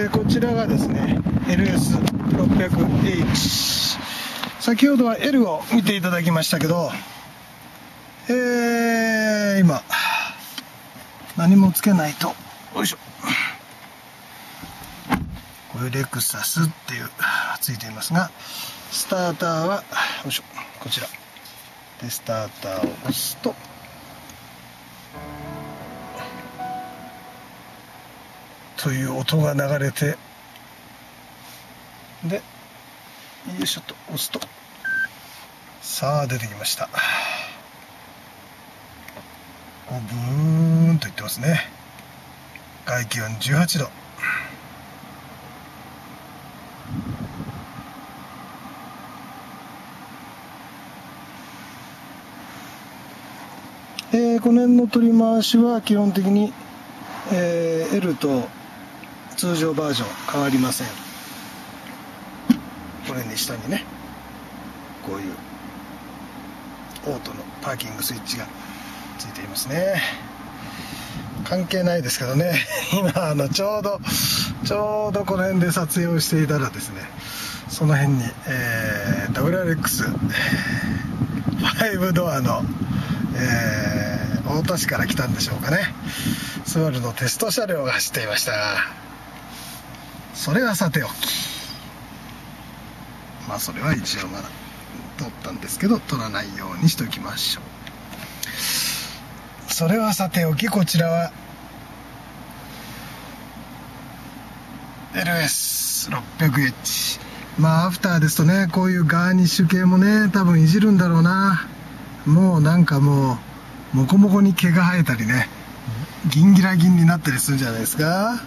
こちらがですね LS600H、 先ほどは L を見ていただきましたけど、今何もつけないと、よいしょ、こういうレクサスっていうついていますが、スターターはよいしょ、こちらでスターターを押すとという音が流れて、でよいしょと押すと、さあ出てきました。ブーンといってますね。外気温18度。この辺の取り回しは基本的に、L と通常バージョン変わりません。これに下にね、こういうオートのパーキングスイッチがついていますね。関係ないですけどね、今ちょうどこの辺で撮影をしていたらですね、その辺に、WRX5 ドアの、太田市から来たんでしょうかね、スバルのテスト車両が走っていました。それはさておき、それは一応撮ったんですけど、撮らないようにしておきましょう。それはさておき、こちらは LS600H、 アフターですとね、こういうガーニッシュ系もね、多分いじるんだろうな。もうなんかモコモコに毛が生えたりね、ギンギラギンになったりするんじゃないですか。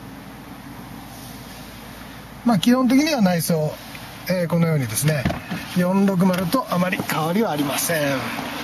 基本的には内装、このようにですね、460とあまり変わりはありません。